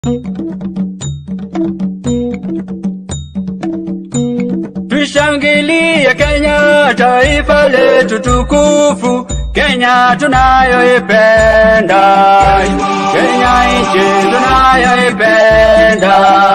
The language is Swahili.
Tushangilie Kenya, taifa letu tukufu, Kenya tunayoipenda, Kenya nchi tunayoipenda.